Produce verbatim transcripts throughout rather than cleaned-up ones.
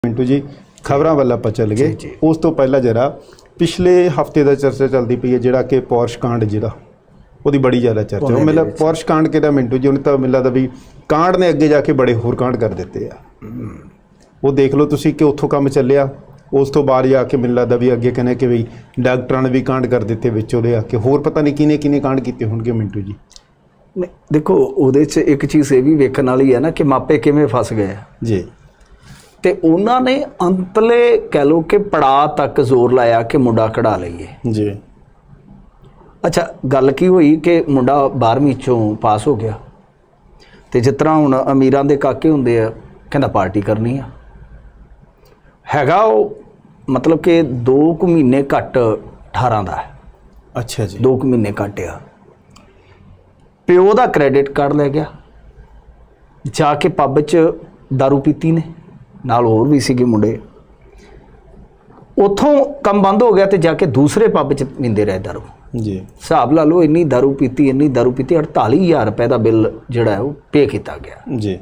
मिंटू जी खबरों वाल आप चल गए। उस तो पहला जरा पिछले हफ्ते का चर्चा चलती पई है जिहड़ा कि पॉर्श कांड जिहड़ा वो बड़ी ज़्यादा चर्चा है। मतलब पॉर्श कांड के मिंटू जी उन्हें तो मिल लगता भी कांड ने अगे जाके बड़े होर कांड कर दिते आ। वो देख लो तुसी कि उत्थों काम चलिया उस तो बाद जाके मिल लगता भी अगे कहने कि बई डॉक्टरां ने भी कांड कर दिते विचों दे आके होर पता नहीं किने किने कांड कीते होणगे मिंटू जी। देखो उहदे च एक चीज़ ये भी वेखण वाली है ना कि मापे किवें फस गए जी ते उन्होंने अंतले कह लो कि पड़ा तक जोर लाया कि मुंडा कढ़ा लीए जी। अच्छा गल की हुई कि मुंडा बारहवीं चों पास हो गया तो जिस तरह हुण अमीरां दे काके हुंदे आ कहंदा पार्टी करनी आ हैगा वो मतलब कि दो कु महीने घट अठारह दा है। अच्छा जी दो कु महीने घट आ प्यो दा क्रेडिट कार्ड लै गया जाके पब च दारू पीती ने नाल होर भी सीगे मुंडे उतों कम बंद हो गया तो जाके दूसरे पब च पींदे रहे दारू जी। हिसाब ला लो इन्नी दारू पीती इन्नी दारू पीती अड़ताली हज़ार रुपए का बिल जिहड़ा है वो पे किया गया जी।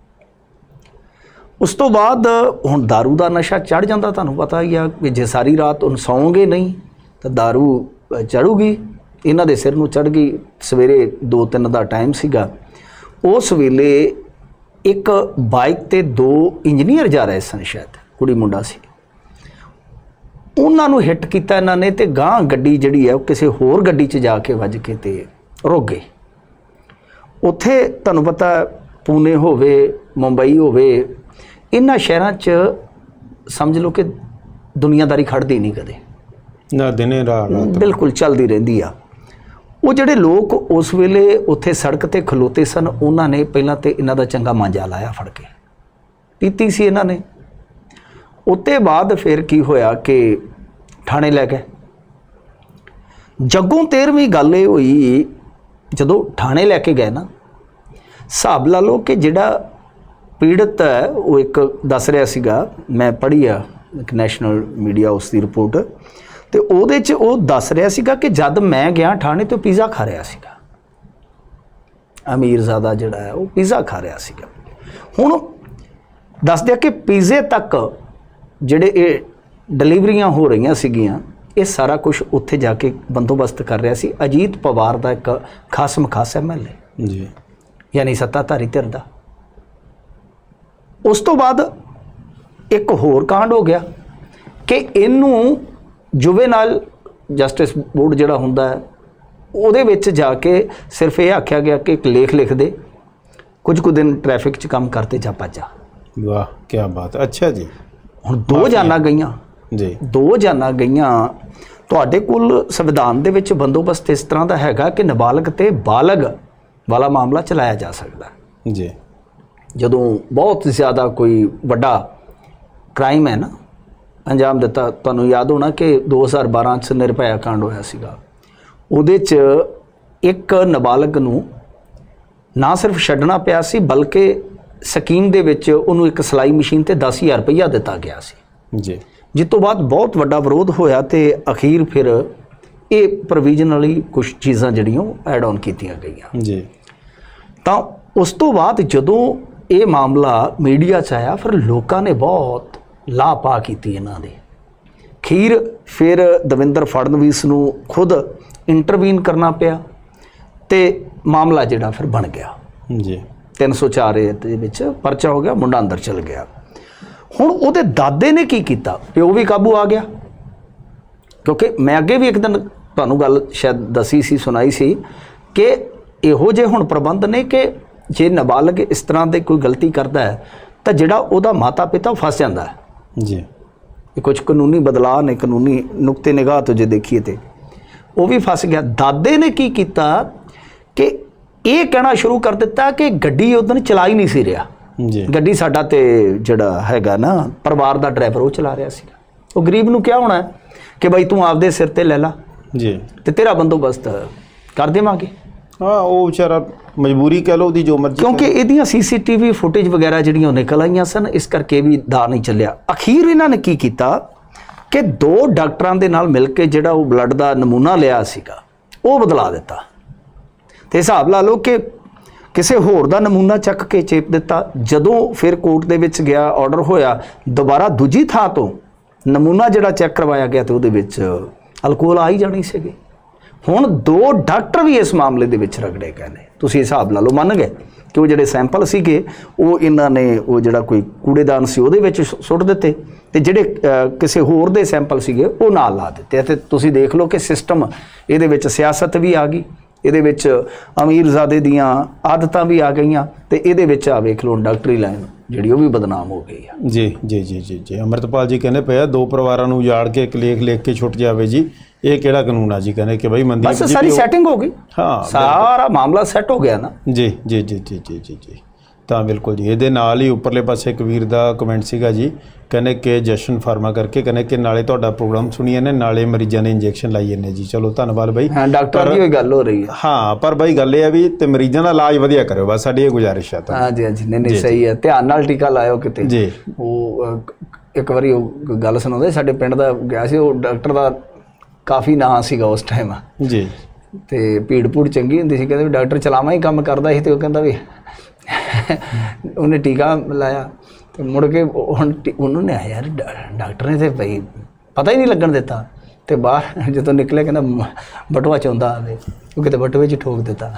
उस तो बाद हुण दारू का नशा चढ़ जाता तुहानूं पता ही है कि जे सारी रात हुण सौंगे नहीं तो दारू चढ़ूगी इन्हां दे सिर नूं चढ़ गई। सवेरे दो तीन का टाइम सीगा उस वेले एक बाइक ते दो इंजीनियर जा रहे सन शायद कुड़ी मुंडा सी उन्होंने हिट किया इन्होंने तो गांह गड्डी जिहड़ी है किसी होर गड्डी च जाके वज के ते रुक गई। उत्थे तुहानूं पता पुणे होवे मुंबई होवे इन्हां शहरां च समझ लो कि दुनियादारी खड़दी नहीं कदे ना दिने रात बिल्कुल चलती रहिंदी आ। वो जिहड़े लोग उस वेले उत्थे सड़क ते खलोते सन उन्होंने पहलां तो इन्हां दा चंगा मांजा लाया फड़ के पीती सी इन्हां ने उत्ते बाद फिर की होया कि थाने लै गए। जग्गों तेरहवीं गल ये हुई जदों थाने लैके गए ना हिसाब ला लो कि जिहड़ा पीड़ित है वो एक दस रहा सीगा मैं पढ़ी आ एक नैशनल मीडिया उसकी रिपोर्ट तो उहदे च वो दस रहा सीगा कि जद मैं गया थाने तो पिज़्ज़ा खा रहा सीगा अमीरजादा जिहड़ा है वो पिज़्ज़ा खा रहा सीगा। हुण दस दिया कि पिज़्ज़े तक जिहड़े ये डिलीवरियां हो रही सीगियां ये सारा कुछ उत्थे जाके बंदोबस्त कर रहा सी अजीत पवार का एक खासम खास एम एल ए जी यानी सत्ताधारी धिर दा। उस तो बाद एक होर कांड हो गया कि इनू जुवेनाइल जस्टिस बोर्ड जिहड़ा हुंदा है उहदे विच जाके सिर्फ ये आख्या गया कि एक लेख लिख दे कुछ कुछ दिन ट्रैफिक च काम करते जा भज्जा। वाह क्या बात। अच्छा जी हुण दो जाना गईयां जी दो जाना गईयां तुहाडे कोल संविधान दे विच बंदोबस्त इस तरह का हैगा कि नाबालग ते बालग वाला मामला चलाया जा सकता जी। जदों बहुत ज़्यादा कोई वड्डा क्राइम है ना अंजाम दिता तुहानूं याद होना कि दो हज़ार बारह च निर्भया कांड होया सीगा उहदे च एक नाबालग नूं ना सिर्फ छड्डना पिया सी बल्कि स्कीम दे विच उहनूं एक सिलाई मशीन ते दस हज़ार रुपया दिता गया सी जी। जिस तो बाद बहुत वड्डा विरोध होया ते अखीर फिर ये प्रोविजनली कुछ चीज़ां जिहड़ियां ऐड ऑन कीतियां गईयां जी। तां उस तो बाद जदों ये मामला मीडिया च आया फिर लोगों ने बहुत लाह पा की इन्हां दे खीर फिर दविंदर फड़नवीस नूं खुद इंटरवीन करना पिया ते मामला जिहड़ा फिर बन गया जी। तीन सौ चार दे विच परचा हो गया मुंडा अंदर चल गया। हुण उहदे दादे ने की कीता प्यो भी काबू आ गया क्योंकि मैं अगे भी एक दिन तुहानूं गल शायद दसी सी सुनाई सी कि इहो जे हुण प्रबंध ने कि जे नाबालग इस तरह की कोई गलती करता है तो जिहड़ा उहदा माता पिता फस जाता है जी। ये कुछ कानूनी बदलाव ने कानूनी नुकते निगाह तो जे देखिए तो वो भी फस गया। दादे ने की कीता कि ये कहना शुरू कर दिता कि गड्डी उदन चला ही नहीं सी रहा जी। गड्डी साडा ते जिहड़ा हैगा ना परिवार का ड्राइवर वो चला रहा सीगा वो गरीब नूं क्या होना है कि बई तू आपदे सिर ते लै ला जी ते तेरा बंदोबस्त कर देवांगे। हाँ वो बेचारा मजबूरी कह लो दी जो मर्जी क्योंकि इहदियां C C T V footage वगैरह जिहड़ियां निकल आईयां सन इस करके भी दा नहीं चलिया। अखीर इन्हां ने की कीता कि दो डॉक्टरां दे नाल मिल के जिहड़ा वो ब्लड का नमूना लिया सीगा वो बदला दिता ते हिसाब ला लो कि ਕਿਸੇ ਹੋਰ ਦਾ ਨਮੂਨਾ ਚੱਕ ਕੇ ਚੇਪ ਦਿੱਤਾ। ਜਦੋਂ ਫਿਰ ਕੋਰਟ ਦੇ ਵਿੱਚ ਗਿਆ, ਆਰਡਰ ਹੋਇਆ, ਦੁਬਾਰਾ ਦੂਜੀ ਥਾਂ ਤੋਂ ਨਮੂਨਾ ਜਿਹੜਾ ਚੈੱਕ ਕਰਵਾਇਆ ਗਿਆ ਤੇ ਉਹਦੇ ਵਿੱਚ ਅਲਕੋਹਲ ਆ ਹੀ ਜਾਣੀ ਸੀਗੀ। ਹੁਣ ਦੋ ਡਾਕਟਰ ਵੀ ਇਸ ਮਾਮਲੇ ਦੇ ਵਿੱਚ ਰਗੜੇ ਗਏ ਨੇ। ਤੁਸੀਂ ਹਿਸਾਬ ਲਾ ਲਓ, ਮੰਨ ਗਏ ਕਿ ਉਹ ਜਿਹੜੇ ਸੈਂਪਲ ਸੀਗੇ ਉਹ ਇਹਨਾਂ ਨੇ ਉਹ ਜਿਹੜਾ ਕੋਈ ਕੂੜੇਦਾਨ ਸੀ ਉਹਦੇ ਵਿੱਚ ਸੁੱਟ ਦਿੱਤੇ ਤੇ ਜਿਹੜੇ ਕਿਸੇ ਹੋਰ ਦੇ ਸੈਂਪਲ ਸੀਗੇ ਉਹ ਨਾਲ ਲਾ ਦਿੱਤੇ। ਤੇ ਤੁਸੀਂ ਦੇਖ ਲਓ ਕਿ ਸਿਸਟਮ ਇਹਦੇ ਵਿੱਚ ਸਿਆਸਤ ਵੀ ਆ ਗਈ, ਇਹਦੇ ਵਿੱਚ ਅਮੀਰਜ਼ਾਦੇ ਦੀਆਂ ਆਦਤਾਂ ਵੀ ਆ ਗਈਆਂ ਤੇ ਇਹਦੇ ਵਿੱਚ ਆ ਵੇਖ ਲਓ ਡਾਕਟਰੀ ਲਾਈਨ ਜਿਹੜੀ ਉਹ ਵੀ ਬਦਨਾਮ ਹੋ ਗਈ ਆ। ਜੀ ਜੀ ਜੀ ਜੀ ਜੀ ਅੰਮ੍ਰਿਤਪਾਲ ਜੀ ਕਹਿੰਦੇ ਪਏ ਆ ਦੋ ਪਰਿਵਾਰਾਂ ਨੂੰ ਉਜਾੜ ਕੇ ਇੱਕ ਲੇਖ ਲਿਖ ਕੇ ਛੁੱਟ ਜਾਵੇ ਜੀ, ਇਹ ਕਿਹੜਾ ਕਾਨੂੰਨ ਆ ਜੀ? ਕਹਿੰਦੇ ਕਿ ਬਈ ਮਨਦੀਪ ਜੀ ਸਾਰੀ ਸੈਟਿੰਗ ਹੋ ਗਈ, ਹਾਂ ਸਾਰਾ ਮਾਮਲਾ ਸੈੱਟ ਹੋ ਗਿਆ ਨਾ। ਜੀ ਜੀ ਜੀ ਜੀ ਜੀ ਜੀ ਜੀ ਤਾਂ ਬਿਲਕੁਲ ਜੀ। ਇਹਦੇ ਨਾਲ ਹੀ ਉੱਪਰਲੇ ਪਾਸੇ ਇੱਕ ਵੀਰ ਦਾ ਕਮੈਂਟ ਸੀਗਾ ਜੀ, ਕਹਿੰਦੇ ਕਿ ਜਸ਼ਨ ਫਾਰਮਾ ਕਰਕੇ ਕਹਿੰਦੇ ਕਿ ਨਾਲੇ ਤੁਹਾਡਾ ਪ੍ਰੋਗਰਾਮ ਸੁਣੀਏ ਨੇ ਨਾਲੇ ਮਰੀਜ਼ਾਂ ਨੇ ਇੰਜੈਕਸ਼ਨ ਲਾਈਏ ਨੇ ਜੀ। ਚਲੋ ਧੰਨਵਾਦ ਬਾਈ, ਹਾਂ ਡਾਕਟਰ ਦੀ ਗੱਲ ਹੋ ਰਹੀ ਹੈ। ਹਾਂ ਪਰ ਬਾਈ ਗੱਲ ਇਹ ਆ ਵੀ ਤੇ ਮਰੀਜ਼ਾਂ ਦਾ ਇਲਾਜ ਵਧੀਆ ਕਰਿਓ, ਬਸ ਸਾਡੀ ਇਹ ਗੁਜ਼ਾਰਿਸ਼ ਆ। ਹਾਂ ਜੀ ਹਾਂ ਜੀ, ਨਹੀਂ ਨਹੀਂ ਸਹੀ ਹੈ, ਧਿਆਨ ਨਾਲ ਟੀਕਾ ਲਾਇਓ ਕਿਤੇ ਜੀ। ਉਹ ਇੱਕ ਵਾਰੀ ਉਹ ਗੱਲ ਸੁਣਾਉਂਦੇ, ਸਾਡੇ ਪਿੰਡ ਦਾ ਗਿਆ ਸੀ, ਉਹ ਡਾਕਟਰ ਦਾ ਕਾਫੀ ਨਾਂ ਸੀਗਾ ਉਸ ਟਾਈਮ ਜੀ, ਤੇ ਭੀੜ ਭੂੜ ਚੰਗੀ ਹੁੰਦੀ ਸੀ। ਕਹਿੰਦੇ ਵੀ ਡਾਕਟਰ ਚਲਾਵਾਂ ਹੀ ਕੰਮ ਕਰਦਾ ਸੀ, ਤੇ ਉਹ ਕਹਿੰਦਾ ਵੀ ਉਹਨੇ ਟੀਕਾ ਲਾਇਆ ਤੇ ਮੁੜ ਕੇ ਹੁਣ ਉਹਨੂੰ ਨੇ ਆਇਆ ਯਾਰ ਡਾਕਟਰ ਨੇ ਤੇ ਭਾਈ ਪਤਾ ਹੀ ਨਹੀਂ ਲੱਗਣ ਦਿੱਤਾ, ਤੇ ਬਾਹਰ ਜਦੋਂ ਨਿਕਲਿਆ ਕਹਿੰਦਾ ਬਟੂਆ ਚਾਹੁੰਦਾ ਆਵੇ, ਉਹ ਕਿਤੇ ਬਟੂਏ 'ਚ ਠੋਕ ਦਿੱਤਾ।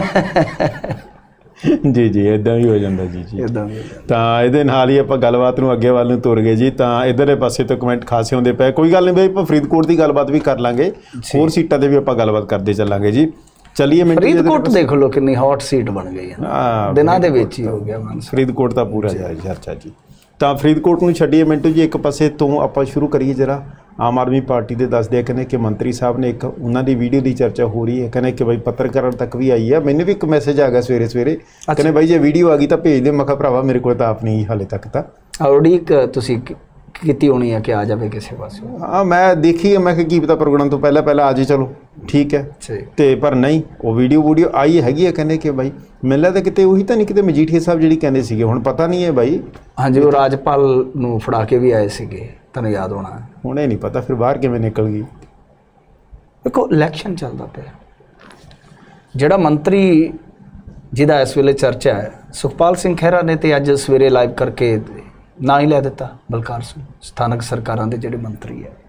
ਜੀ ਜੀ ਇੱਦਾਂ ਵੀ ਹੋ ਜਾਂਦਾ ਜੀ ਜੀ ਇੱਦਾਂ ਵੀ। ਤਾਂ ਇਹਦੇ ਨਾਲ ਹੀ ਆਪਾਂ ਗੱਲਬਾਤ ਨੂੰ ਅੱਗੇ ਵੱਲ ਨੂੰ ਤੁਰ ਗਏ ਜੀ। ਤਾਂ ਇੱਧਰਲੇ ਪਾਸੇ ਤੋਂ ਕਮੈਂਟ ਖਾਸੇ ਹੁੰਦੇ ਪਏ, ਕੋਈ ਗੱਲ ਨਹੀਂ ਬਈ ਆਪਾਂ ਫਰੀਦਕੋਟ ਦੀ ਗੱਲਬਾਤ ਵੀ ਕਰ ਲਾਂਗੇ, ਹੋਰ ਸੀਟਾਂ 'ਤੇ ਵੀ ਆਪਾਂ ਗੱਲਬਾਤ ਕਰਦੇ ਚੱਲਾਂਗੇ ਜੀ। ਚਲੀਏ ਮਿੰਟ ਫਰੀਦਕੋਟ ਦੇਖ ਲਓ ਕਿੰਨੀ ਹੌਟ ਸੀਟ ਬਣ ਗਈ ਹੈ, ਦਿਨਾਂ ਦੇ ਵਿੱਚ ਹੀ ਹੋ ਗਿਆ ਫਰੀਦਕੋਟ ਦਾ ਪੂਰਾ ਚਰਚਾ ਜੀ। ਤਾਂ ਫਰੀਦਕੋਟ ਨੂੰ ਛੱਡੀਏ ਮਿੰਟੂ ਜੀ, ਇੱਕ ਪਾਸੇ ਤੋਂ ਆਪਾਂ ਸ਼ੁਰੂ ਕਰੀਏ ਜਰਾ। ਆਮ ਆਦਮੀ ਪਾਰਟੀ ਦੇ ਦੱਸਦੇ ਆ ਕਹਿੰਦੇ ਕਿ ਮੰਤਰੀ ਸਾਹਿਬ ਨੇ ਇੱਕ ਉਹਨਾਂ ਦੀ ਵੀਡੀਓ ਦੀ ਚਰਚਾ ਹੋ ਰਹੀ ਹੈ, ਕਹਿੰਦੇ ਕਿ ਬਾਈ ਪੱਤਰਕਾਰਾਂ ਤੱਕ ਵੀ ਆਈ ਹੈ, ਮੈਨੂੰ ਵੀ ਇੱਕ ਮੈਸੇਜ ਆ ਗਿਆ ਸਵੇਰੇ ਸਵੇਰੇ, ਕਹਿੰਦੇ ਬਾਈ ਜੇ ਵੀਡੀਓ ਆ ਗਈ ਤਾਂ ਭੇਜ ਦੇ। ਮੈਂ ਕਿਹਾ ਭਰਾਵਾ ਮੇਰੇ ਕੋਲ ਤਾਂ ਆਪ ਨਹੀਂ ਹਾਲੇ ਤੱਕ ਤਾਂ ਉਡੀਕ ਤੁਸੀਂ ਕੀਤੀ ਹੋਣੀ ਹੈ ਕਿ ਆ ਜਾਵੇ ਕਿਸੇ ਪਾਸੇ। ਹਾਂ ਮੈਂ ਦੇਖੀ, ਮੈਂ ਕਿਹਾ ਕੀ ਪਤਾ ਪ੍ਰੋਗਰਾਮ ਤੋਂ ਪਹਿਲਾਂ ਪਹਿਲਾਂ ਆ ਜੇ, ਚਲੋ ਠੀਕ ਹੈ। ਤੇ ਪਰ ਨਹੀਂ, ਉਹ ਵੀਡੀਓ ਵੀਡੀਓ ਆਈ ਹੈਗੀ ਹੈ, ਕਹਿੰਦੇ ਕਿ ਬਾਈ ਮੈਨੂੰ ਲੱਗਦਾ ਕਿਤੇ ਉਹੀ ਤਾਂ ਨਹੀਂ ਕਿਤੇ ਮਜੀਠੀਆ ਸਾਹਿਬ ਜਿਹੜੀ ਕਹਿੰਦੇ ਸੀਗੇ, ਹੁਣ ਪਤਾ ਨਹੀਂ ਹੈ ਬਾਈ। ਹਾਂਜੀ ਉਹ ਰਾਜਪਾਲ ਨੂੰ ਫੜਾ ਕੇ ਵੀ ਆਏ ਸੀਗੇ, ਤੁਹਾਨੂੰ ਯਾਦ ਹੋਣਾ। ਹੁਣੇ ਨਹੀਂ ਪਤਾ ਫਿਰ ਬਾਹਰ ਕਿਵੇਂ ਨਿਕਲ ਗਈ। ਦੇਖੋ ਇਲੈਕਸ਼ਨ ਚੱਲਦਾ ਪਿਆ, ਜਿਹੜਾ ਮੰਤਰੀ ਜਿਹਦਾ ਇਸ ਵੇਲੇ ਚਰਚਾ ਹੈ ਸੁਖਪਾਲ ਸਿੰਘ ਖਹਿਰਾ ਨੇ ਤੇ ਅੱਜ ਸਵੇਰੇ ਲਾਈਵ ਕਰਕੇ ਨਾ ਹੀ ਲੈ ਦਿੱਤਾ ਬਲਕਾਰ ਸਿੰਘ, ਸਥਾਨਕ ਸਰਕਾਰਾਂ ਦੇ ਜਿਹੜੇ ਮੰਤਰੀ ਹੈ।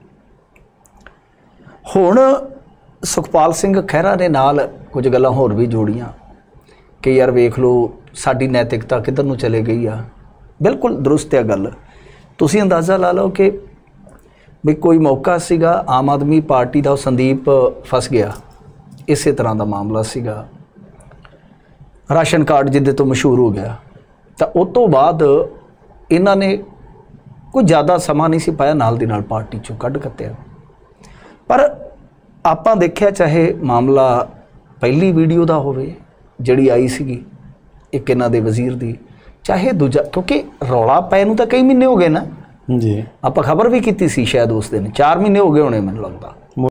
ਹੁਣ ਸੁਖਪਾਲ ਸਿੰਘ ਖਹਿਰਾ ਦੇ ਨਾਲ ਕੁਝ ਗੱਲਾਂ ਹੋਰ ਵੀ ਜੋੜੀਆਂ ਕਿ ਯਾਰ ਵੇਖ ਲਓ ਸਾਡੀ ਨੈਤਿਕਤਾ ਕਿੱਧਰ ਨੂੰ ਚਲੇ ਗਈ ਆ। ਬਿਲਕੁਲ ਦਰੁਸਤ ਹੈ ਗੱਲ। ਤੁਸੀਂ ਅੰਦਾਜ਼ਾ ਲਾ ਲਓ ਕਿ ਵੀ ਕੋਈ ਮੌਕਾ ਸੀਗਾ ਆਮ ਆਦਮੀ ਪਾਰਟੀ ਦਾ, ਉਹ ਸੰਦੀਪ ਫਸ ਗਿਆ, ਇਸੇ ਤਰ੍ਹਾਂ ਦਾ ਮਾਮਲਾ ਸੀਗਾ। ਰਾਸ਼ਨ ਕਾਰਡ ਜਿੱਦੇ ਤੋਂ ਮਸ਼ਹੂਰ ਹੋ ਗਿਆ, ਤਾਂ ਉਸ ਤੋਂ ਬਾਅਦ ਇਹਨਾਂ ਨੇ ਕੋਈ ਜ਼ਿਆਦਾ ਸਮਾਂ ਨਹੀਂ ਸੀ ਪਾਇਆ, ਨਾਲ ਦੀ ਨਾਲ ਪਾਰਟੀ 'ਚੋਂ ਕੱਢ ਕੱਤਿਆ। ਪਰ ਆਪਾਂ ਦੇਖਿਆ ਚਾਹੇ ਮਾਮਲਾ ਪਹਿਲੀ ਵੀਡੀਓ ਦਾ ਹੋਵੇ ਜਿਹੜੀ ਆਈ ਸੀਗੀ ਇੱਕ ਇਹਨਾਂ ਦੇ ਵਜ਼ੀਰ ਦੀ, ਚਾਹੇ ਦੂਜਾ, ਕਿਉਂਕਿ ਰੌਲਾ ਪੈ ਨੂੰ ਤਾਂ ਕਈ ਮਹੀਨੇ ਹੋ ਗਏ ਨਾ ਜੀ। ਆਪਾਂ ਖਬਰ ਵੀ ਕੀਤੀ ਸੀ ਸ਼ਾਇਦ ਉਸ ਦਿਨ, ਚਾਰ ਮਹੀਨੇ ਹੋ ਗਏ ਹੋਣੇ ਮੈਨੂੰ ਲੱਗਦਾ।